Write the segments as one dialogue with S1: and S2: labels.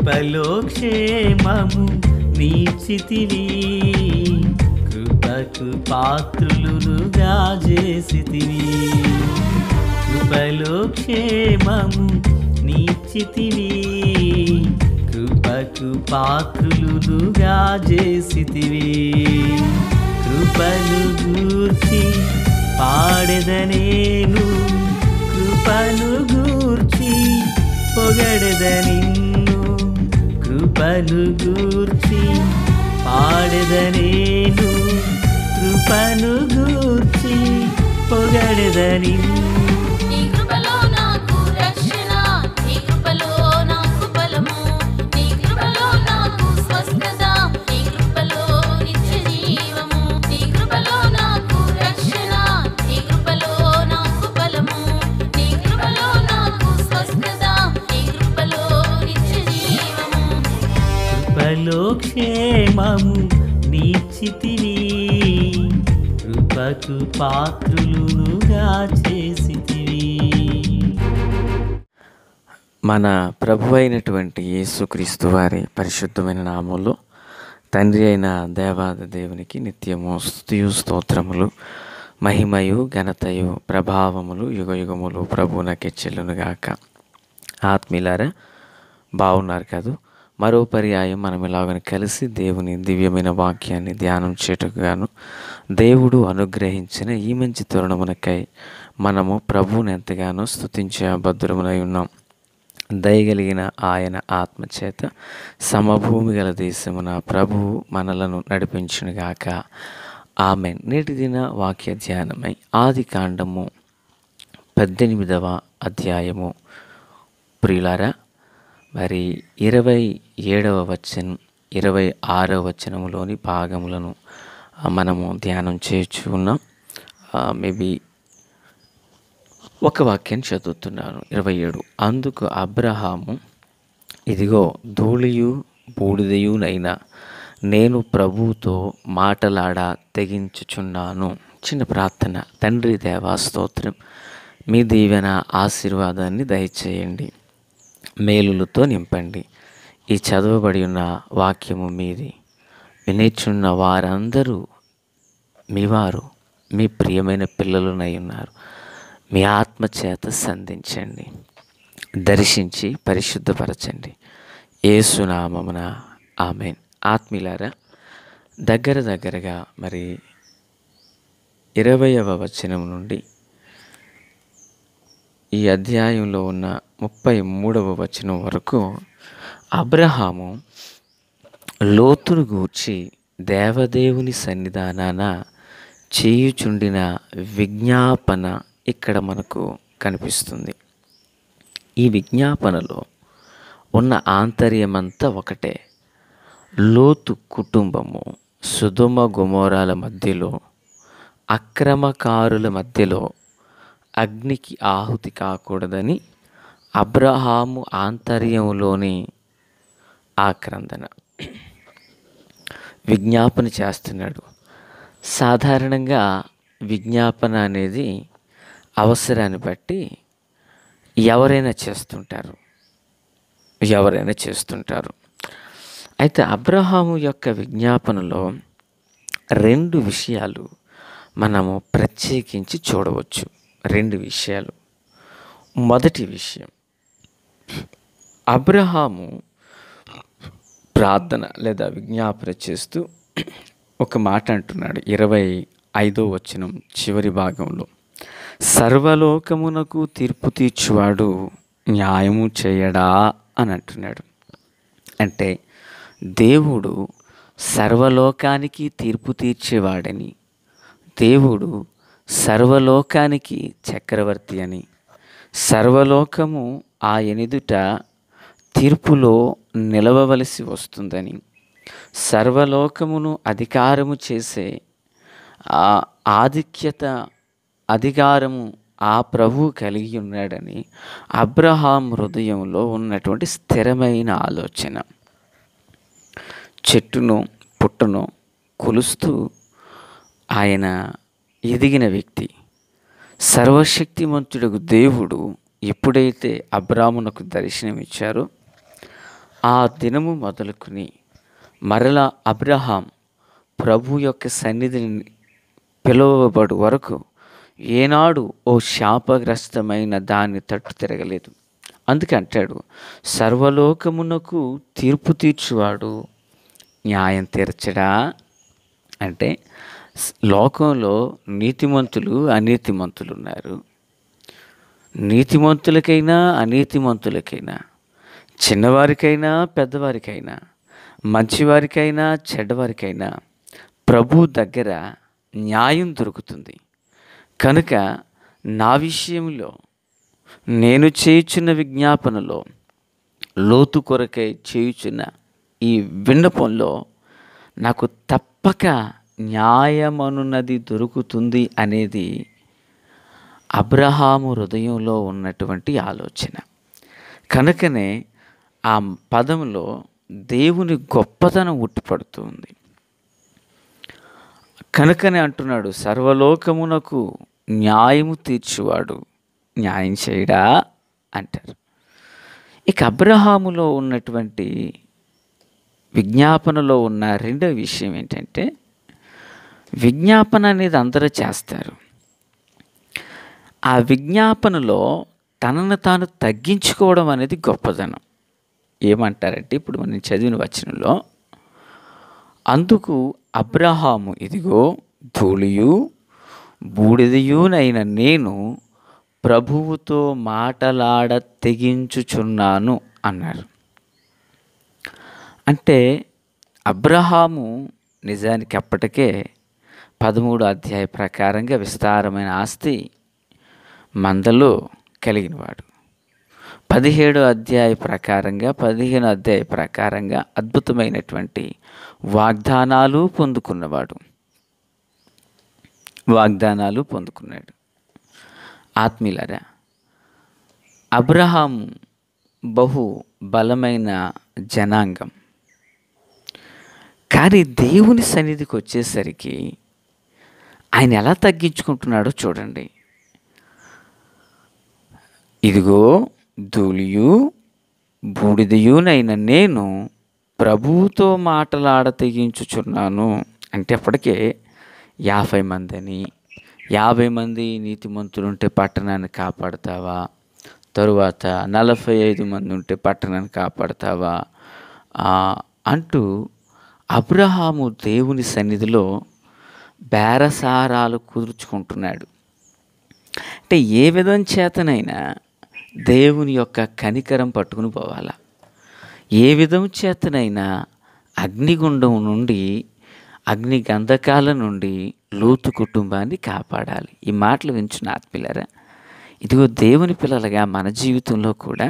S1: కృపలో క్షేమము నీచితివి, కృపకు పాత్రులుగా చేసితివి. కృపలో క్షేమము నీచితివి, కృపకు పాత్రులుగా చేసితివి. కృపను గూర్చి పాడెదనేను, కృపను గూర్చి పొగడెద నిన్ను. కృపను గూర్చి పాడెదనేను, కృపను గూర్చి పొగడెద నిన్ను. కృపలో క్షేమము నీచితివి, కృపకు పాత్రులుగా చేసితివి.
S2: మన ప్రభు అయినటువంటి యేసుక్రీస్తు వారి పరిశుద్ధమైన నామములో తండ్రి అయిన దేవాది దేవునికి నిత్యము స్తుతియు స్తోత్రములు, మహిమయు ఘనతయు ప్రభావములు యుగయుగములు ప్రభువునకే చెల్లునుగాక. ఆత్మీయులారా, బాగున్నారు కాదు? మరో పర్యాయం మనం ఇలాగ కలిసి దేవుని దివ్యమైన వాక్యాన్ని ధ్యానం చేయటకుగాను దేవుడు అనుగ్రహించిన ఈ మంచి తరుణమునకై మనము ప్రభువుని ఎంతగానో స్తుతించే భద్రమునై ఉన్నాం. దయగలిగిన ఆయన ఆత్మచేత సమభూమి గల దేశమున ప్రభువు మనలను నడిపించునుగాక. ఆమెన్. నేటి దిన వాక్య ధ్యానమై ఆదికాండము 18వ అధ్యాయము. ప్రియులారా, మరి 27వ వచనం 26వ వచనములోని భాగములను మనము ధ్యానం చేయొచ్చు ఉన్నాం. మేబీ ఒక వాక్యాన్ని చదువుతున్నాను. 27. అందుకు అబ్రహాము, ఇదిగో ధూళియు బూడిదయునైనా నేను ప్రభువుతో మాటలాడ తెగించుచున్నాను. చిన్న ప్రార్థన. తండ్రి దేవా స్తోత్రం, మీ దీవెన ఆశీర్వాదాన్ని దయచేయండి, మేలులతో నింపండి. ఈ చదవబడి ఉన్న వాక్యము మీది, వినేచున్న వారందరూ మీ వారు, మీ ప్రియమైన పిల్లలునై ఉన్నారు. మీ ఆత్మచేత సంధించండి, దర్శించి పరిశుద్ధపరచండి. యేసునామమున ఆమేన్. ఆత్మీయులారా, దగ్గరగా మరి 20వ వచనం నుండి ఈ అధ్యాయంలో ఉన్న 33వ వచనం వరకు అబ్రహాము లోతును గూర్చి దేవదేవుని సన్నిధానాన చేయుచుండిన విజ్ఞాపన ఇక్కడ మనకు కనిపిస్తుంది. ఈ విజ్ఞాపనలో ఉన్న ఆంతర్యమంతా ఒకటే. లోతు కుటుంబము సొదొమ గొమొరాల మధ్యలో, అక్రమకారుల మధ్యలో అగ్నికి ఆహుతి కాకూడదని అబ్రహాము ఆంతర్యంలోని ఆక్రందన విజ్ఞాపన చేస్తున్నాడు. సాధారణంగా విజ్ఞాపన అనేది అవసరాన్ని బట్టి ఎవరైనా చేస్తుంటారు. అయితే అబ్రహాము యొక్క విజ్ఞాపనలో 2 విషయాలు మనము ప్రత్యేకించి చూడవచ్చు. 2 విషయాలు. మొదటి విషయం, అబ్రహాము ప్రార్థన లేదా విజ్ఞాపన చేస్తూ ఒక మాట అంటున్నాడు. 25వ వచనం చివరి భాగంలో, సర్వలోకమునకు తీర్పు తీర్చువాడు న్యాయము చేయడా అని అంటున్నాడు. అంటే దేవుడు సర్వలోకానికి తీర్పు తీర్చేవాడని, దేవుడు సర్వలోకానికి చక్రవర్తి అని, సర్వలోకము ఆయన ఎదుట తీర్పులో నిలవవలసి వస్తుందని, సర్వలోకమును అధికారము చేసే అధికారము ఆ ప్రభువు కలిగి ఉన్నాడని అబ్రహాం హృదయంలో ఉన్నటువంటి స్థిరమైన ఆలోచన. చెట్టును పుట్టను కొలుస్తూ ఆయన ఎదిగిన వ్యక్తి. సర్వశక్తిమంతుడకు దేవుడు ఎప్పుడైతే అబ్రామునకు దర్శనమిచ్చారో ఆ దినము మొదలుకొని మరలా అబ్రహాం ప్రభు యొక్క సన్నిధిని పిలువబడు వరకు ఏనాడు ఓ శాపగ్రస్తమైన దాన్ని తట్టు తిరగలేదు. అందుకే అంటాడు, సర్వలోకమునకు తీర్పు తీర్చువాడు న్యాయం తీర్చడా అంటే లోకంలో నీతిమంతులు అనీతిమంతులు ఉన్నారు. నీతిమంతులకైనా అనీతిమంతులకైనా, చిన్నవారికైనా పెద్దవారికైనా, మంచివారికైనా చెడ్డవారికైనా ప్రభు దగ్గర న్యాయం దొరుకుతుంది. కనుక నా విషయంలో నేను చేయుచున్న విజ్ఞాపనలో, లోతు కొరకై చేయుచున్న ఈ విన్నపంలో నాకు తప్పక న్యాయమనున్నది దొరుకుతుంది అనేది అబ్రహాము హృదయంలో ఉన్నటువంటి ఆలోచన. కనుకనే ఆ పదంలో దేవుని గొప్పతనం ఉట్టిపడుతుంది. కనుకనే అంటున్నాడు, సర్వలోకమునకు న్యాయము తీర్చువాడు న్యాయం చేయడా అంటారు. ఇక అబ్రహాములో ఉన్నటువంటి విజ్ఞాపనలో ఉన్న రెండవ విషయం ఏంటంటే, విజ్ఞాపన అనేది అందరూ చేస్తారు. ఆ విజ్ఞాపనలో తనను తాను తగ్గించుకోవడం అనేది గొప్పదనం. ఏమంటారంటే, ఇప్పుడు మనం చదివిన వచనంలో, అందుకు అబ్రహాము ఇదిగో ధూళియు బూడిదయునైన నేను ప్రభువుతో మాటలాడ తెగించుచున్నాను అన్నారు. అంటే అబ్రహాము నిజానికి అప్పటికే 13వ అధ్యాయ ప్రకారంగా విస్తారమైన ఆస్తి మందలో కలిగినవాడు. 17వ అధ్యాయ ప్రకారంగా 15వ అధ్యాయ ప్రకారంగా అద్భుతమైనటువంటి వాగ్దానాలు పొందుకున్నాడు. ఆత్మీయులారా, అబ్రహాం బహు బలమైన జనాంగం. కానీ దేవుని సన్నిధికి వచ్చేసరికి ఆయన ఎలా తగ్గించుకుంటున్నాడో చూడండి. ఇదిగో ధూళియు బూడిదయునైన నేను ప్రభువుతో మాటలాడ తెగించుచున్నాను అంటే అప్పటికే 50 మందిని 50 మంది నీతిమంతులుంటే పట్టణాన్ని కాపాడుతావా, తరువాత 45 మంది ఉంటే పట్టణాన్ని కాపాడుతావా అంటూ అబ్రహాము దేవుని సన్నిధిలో బేరసారాలు కుదుర్చుకుంటున్నాడు. అంటే ఏ విధం చేతనైనా దేవుని యొక్క కనికరం పట్టుకుని పోవాలా, ఏ విధం చేతనైనా అగ్నిగుండం నుండి, అగ్ని గంధకాల నుండి లోతు కుటుంబాన్ని కాపాడాలి. ఈ మాటలు వింటున్న ఆత్మీయులారా, ఇదిగో దేవుని పిల్లలుగా మన జీవితంలో కూడా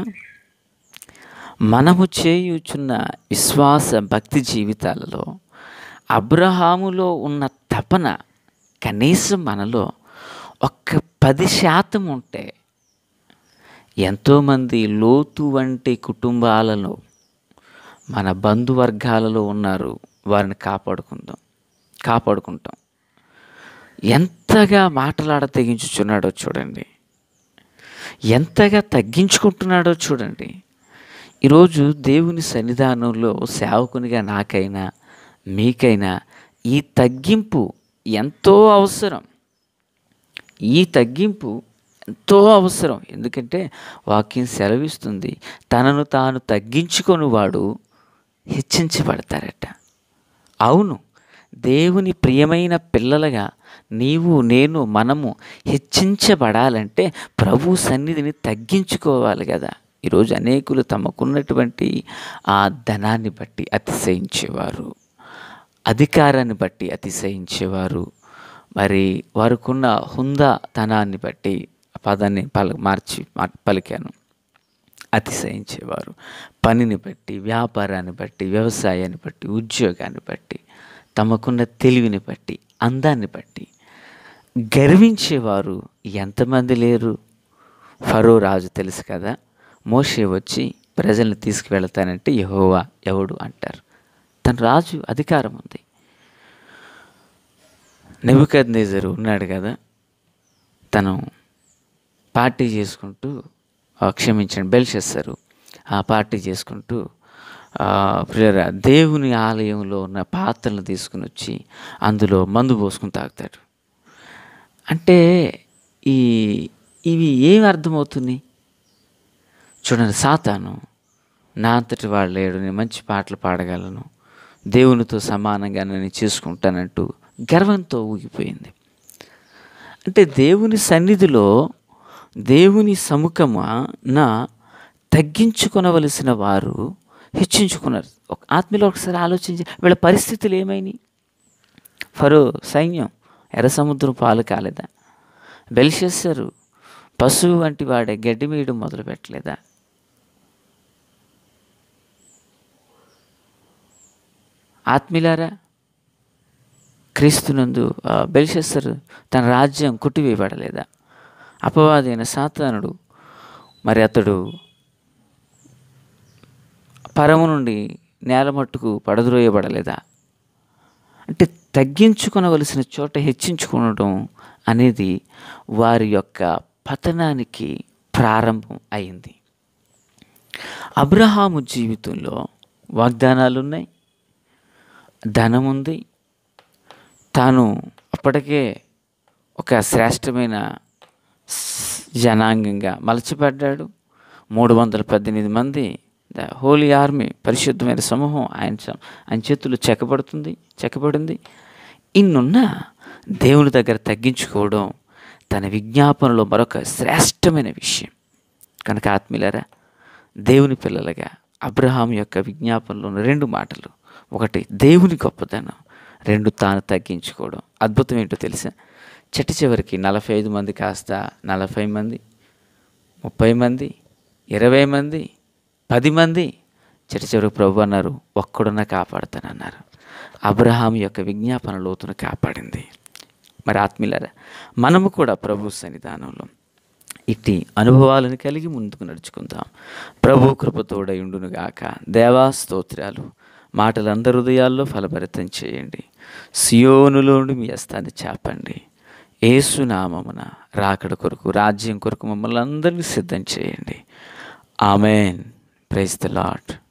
S2: మనము చేయుచున్న విశ్వాస భక్తి జీవితాలలో అబ్రహాములో ఉన్న తపన కనీసం మనలో ఒక్క 10% ఉంటే ఎంతోమంది లోతు వంటి కుటుంబాలలో మన బంధువర్గాలలో ఉన్నారు, వారిని కాపాడుకుంటాం. ఎంతగా మాటలాడ తెగించుచున్నాడో చూడండి, ఎంతగా తగ్గించుకుంటున్నాడో చూడండి. ఈరోజు దేవుని సన్నిధానంలో సేవకునిగా నాకైనా మీకైనా ఈ తగ్గింపు ఎంతో అవసరం. ఎందుకంటే వాక్యం సెలవిస్తుంది, తనను తాను తగ్గించుకొని వాడు హెచ్చించబడతారట. అవును, దేవుని ప్రియమైన పిల్లలుగా నీవు నేను మనము హెచ్చించబడాలంటే ప్రభు సన్నిధిని తగ్గించుకోవాలి కదా. ఈరోజు అనేకులు తమకున్నటువంటి ఆ ధనాన్ని బట్టి అతిశయించేవారు, అధికారాన్ని బట్టి అతిశయించేవారు, మరి వారికున్న హుందాతనాన్ని బట్టి పదాన్ని పలికాను, అతిశయించేవారు, పనిని బట్టి, వ్యాపారాన్ని బట్టి, వ్యవసాయాన్ని బట్టి, ఉద్యోగాన్ని బట్టి, తమకున్న తెలివిని బట్టి, అందాన్ని బట్టి గర్వించేవారు ఎంతమంది లేరు. ఫరో రాజు తెలుసు కదా, మోషే వచ్చి ప్రజల్ని తీసుకువెళతానంటే యెహోవా ఎవడు అంటారు. తన రాజు అధికారం ఉంది. నెబుకద్నెజరు ఉన్నాడు కదా, తను పార్టీ చేసుకుంటూ క్షమించండి బెల్షస్సరు పార్టీ చేసుకుంటూ ప్రియరా, దేవుని ఆలయంలో ఉన్న పాత్రలను తీసుకుని వచ్చి అందులో మందు పోసుకుని తాగుతాడు. అంటే ఈ ఇవి ఏమి అర్థమవుతుంది చూడండి. సాతాను నా అంతటి వాడు లేడు, నేను మంచి పాటలు పాడగలను, దేవునితో సమానంగా నేను చేసుకుంటానంటూ గర్వంతో ఊగిపోయింది. అంటే దేవుని సన్నిధిలో, దేవుని సముఖమున తగ్గించుకొనవలసిన వారు హెచ్చించుకున్నారు. ఆత్మీయులు ఒకసారి ఆలోచించి వీళ్ళ పరిస్థితులు ఏమైనాయి? ఫరో సైన్యం ఎర్ర సముద్రం పాలు కాలేదా? బెల్షస్సరు పశువు వంటి వాడే గడ్డి మీయడం మొదలు పెట్టలేదా? ఆత్మీయులారా, క్రీస్తునందు బెల్షస్సరు తన రాజ్యం కొట్టివేయబడలేదా? అపవాదైన సాతానుడు మరి అతడు పరము నుండి నేల మట్టుకు పడద్రోయబడలేదా? అంటే తగ్గించుకొనవలసిన చోట హెచ్చించుకోవడం అనేది వారి యొక్క పతనానికి ప్రారంభం అయింది. అబ్రహాము జీవితంలో వాగ్దానాలు ఉన్నాయి, ధనం ఉంది, తాను అప్పటికే ఒక శ్రేష్టమైన జనాంగంగా మలచబడ్డాడు. 318 మంది హోలీ ఆర్మీ, పరిశుద్ధమైన సమూహం ఆయన చేతులు చెక్కబడింది. ఇన్నున్న దేవుని దగ్గర తగ్గించుకోవడం తన విజ్ఞాపనలో మరొక శ్రేష్టమైన విషయం. కనుక ఆత్మీయులారా, దేవుని పిల్లలుగా అబ్రహాం యొక్క విజ్ఞాపనలోని 2 మాటలు, ఒకటి దేవుని గొప్పదనం, 2 తాను తగ్గించుకోవడం. అద్భుతం ఏంటో తెలుసా? చివరికి 45 మంది కాస్త 40 మంది, 30 మంది, 20 మంది, 10 మంది. చివరికి ప్రభు అన్నారు, ఒక్కడున్నా కాపాడుతానన్నారు. అబ్రహాం యొక్క విజ్ఞాపన లోతును కాపాడింది. మరి ఆత్మీయులారా, మనము కూడా ప్రభు సన్నిధానంలో ఇట్టి అనుభవాలను కలిగి ముందుకు నడుచుకుందాం. ప్రభు కృపతోడై ఉండునుగాక. దేవా స్తోత్రాలు. మాటలందరి హృదయాల్లో ఫలభరితం చేయండి. సియోనులోని మీ హస్తాన్ని చాపండి. యేసు నామమున రాకడ కొరకు, రాజ్యం కొరకు మమ్మల్ని అందరినీ సిద్ధం చేయండి. ఆమెన్. Praise the lord.